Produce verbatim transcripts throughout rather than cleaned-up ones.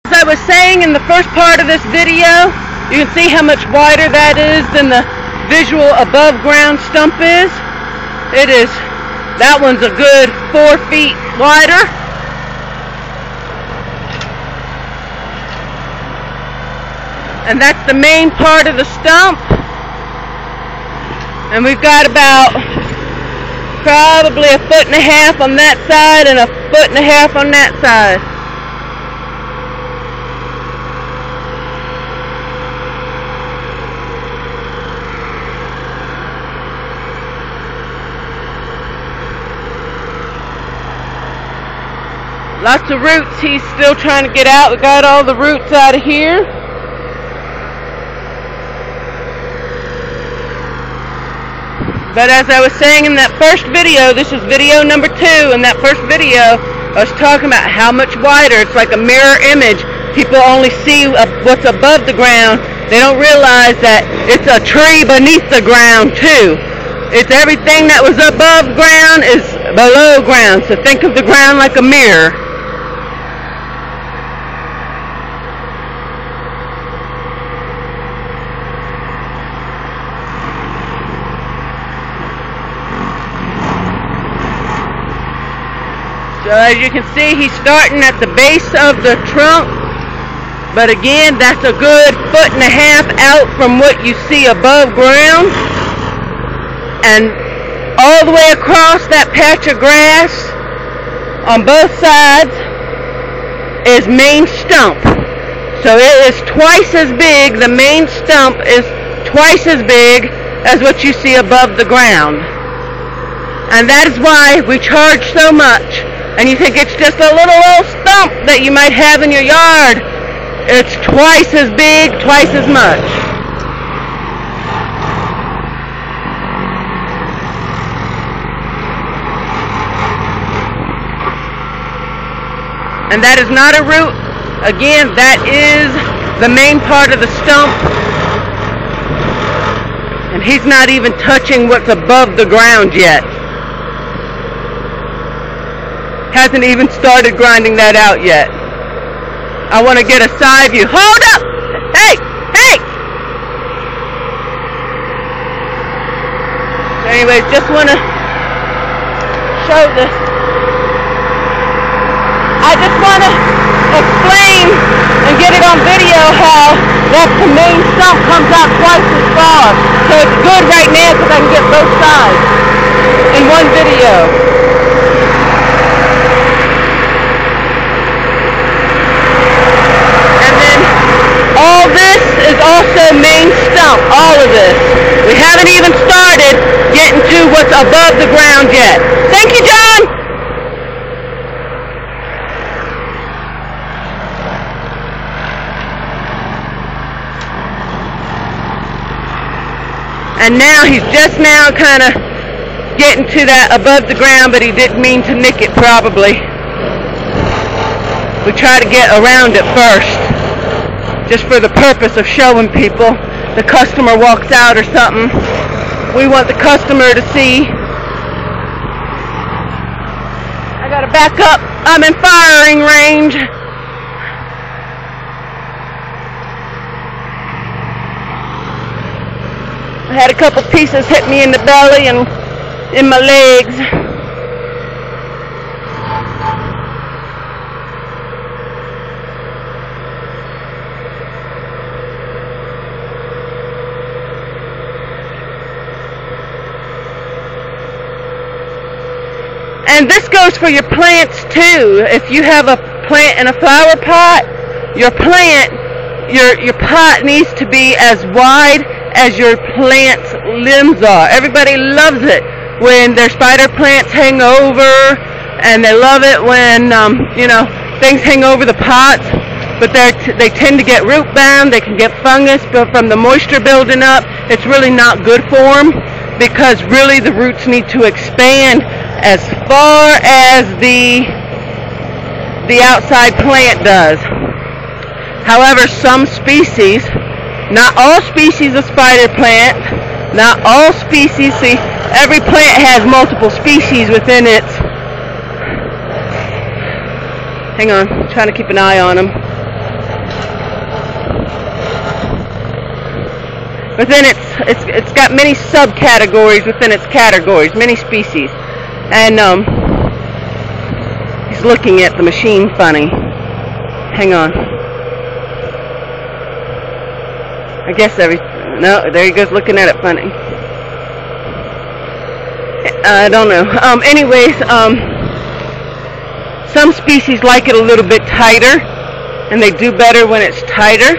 As I was saying in the first part of this video, you can see how much wider that is than the visual above ground stump is. It is, that one's a good four feet wider. And that's the main part of the stump. And we've got about probably a foot and a half on that side and a foot and a half on that side. Lots of roots he's still trying to get out. We got all the roots out of here. But as I was saying in that first video, this is video number two. In that first video, I was talking about how much wider. It's like a mirror image. People only see what's above the ground. They don't realize that it's a tree beneath the ground too. It's everything that was above ground is below ground. So think of the ground like a mirror. So as you can see, he's starting at the base of the trunk, but again, that's a good foot and a half out from what you see above ground, and all the way across that patch of grass on both sides is main stump. So it is twice as big, the main stump is twice as big as what you see above the ground. And that is why we charge so much. And you think it's just a little old stump that you might have in your yard. It's twice as big, twice as much. And that is not a root. Again, that is the main part of the stump. And he's not even touching what's above the ground yet. Hasn't even started grinding that out yet. I want to get a side view. Hold up! Hey! Hey! So anyways, just want to show this. I just want to explain and get it on video how that the main stump comes out twice as far. So it's good right now because I can get both sides in one video. All this is also main stump, all of this. We haven't even started getting to what's above the ground yet. Thank you, John! And now he's just now kind of getting to that above the ground, but he didn't mean to nick it probably. We try to get around it first, just for the purpose of showing people. The customer walks out or something. We want the customer to see. I gotta back up. I'm in firing range. I had a couple pieces hit me in the belly and in my legs. And this goes for your plants too. If you have a plant in a flower pot, your plant, your your pot needs to be as wide as your plant's limbs are. Everybody loves it when their spider plants hang over, and they love it when um, you know, things hang over the pots. But they t they tend to get root bound. They can get fungus from the moisture building up. It's really not good for them, because really the roots need to expand as far as the the outside plant does. However, some species, not all species of spider plant, not all species, see, every plant has multiple species within its. Hang on, I'm trying to keep an eye on them. within its, it's, it's got many subcategories within its categories, many species. And, um, he's looking at the machine funny. Hang on. I guess every, no, there he goes looking at it funny. I don't know. Um, anyways, um, some species like it a little bit tighter, and they do better when it's tighter.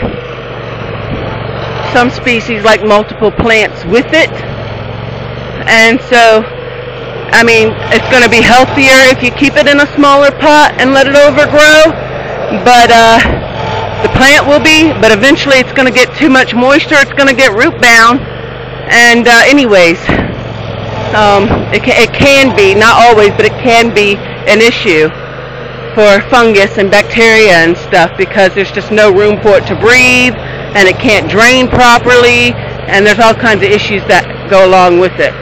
Some species like multiple plants with it. And so, I mean, it's going to be healthier if you keep it in a smaller pot and let it overgrow. But, uh, the plant will be, but eventually it's going to get too much moisture. It's going to get root bound. And, uh, anyways, um, it, ca it can be, not always, but it can be an issue for fungus and bacteria and stuff, because there's just no room for it to breathe, and it can't drain properly, and there's all kinds of issues that go along with it.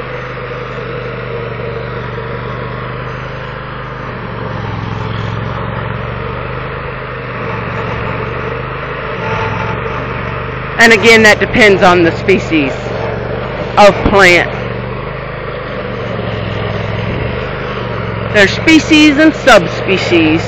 And again, that depends on the species of plant. There's species and subspecies.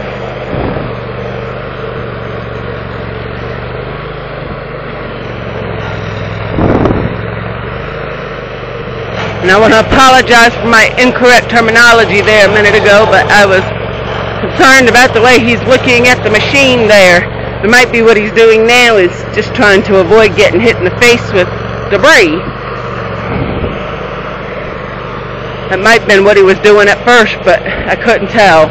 And I want to apologize for my incorrect terminology there a minute ago, but I was concerned about the way he's looking at the machine there. It might be what he's doing now is just trying to avoid getting hit in the face with debris. That might have been what he was doing at first, but I couldn't tell.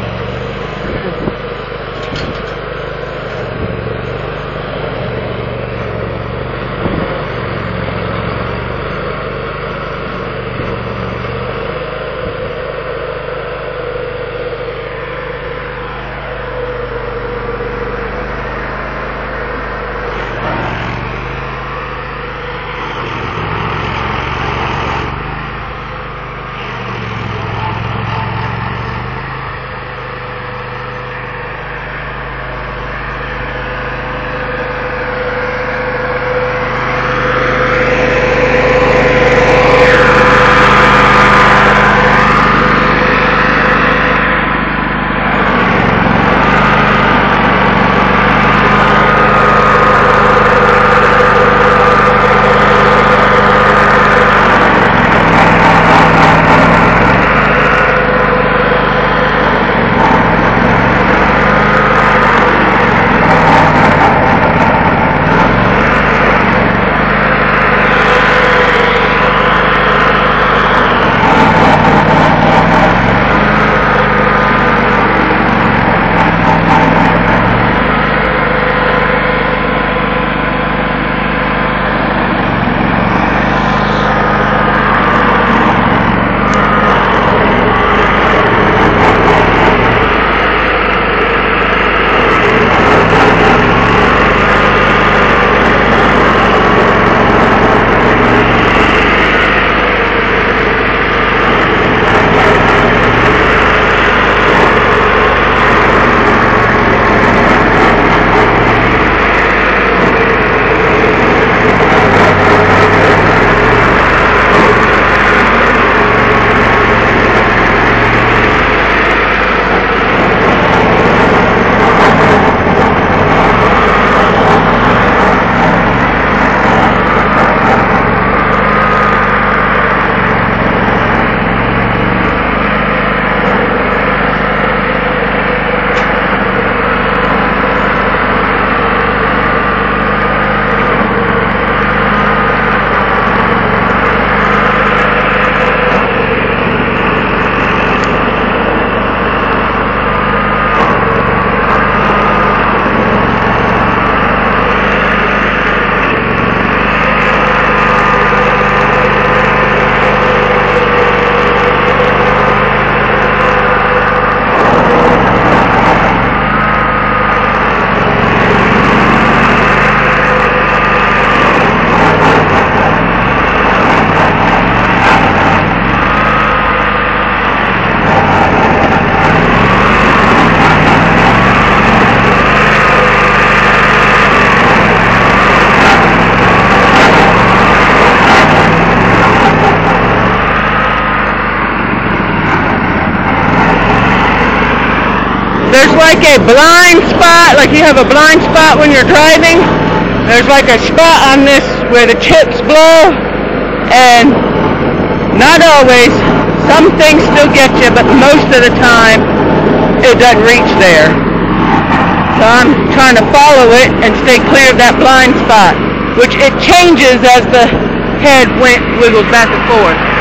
like a blind spot, like you have a blind spot when you're driving. There's like a spot on this where the chips blow, and not always. Some things still get you, but most of the time it doesn't reach there. So I'm trying to follow it and stay clear of that blind spot, which it changes as the head went wiggles back and forth.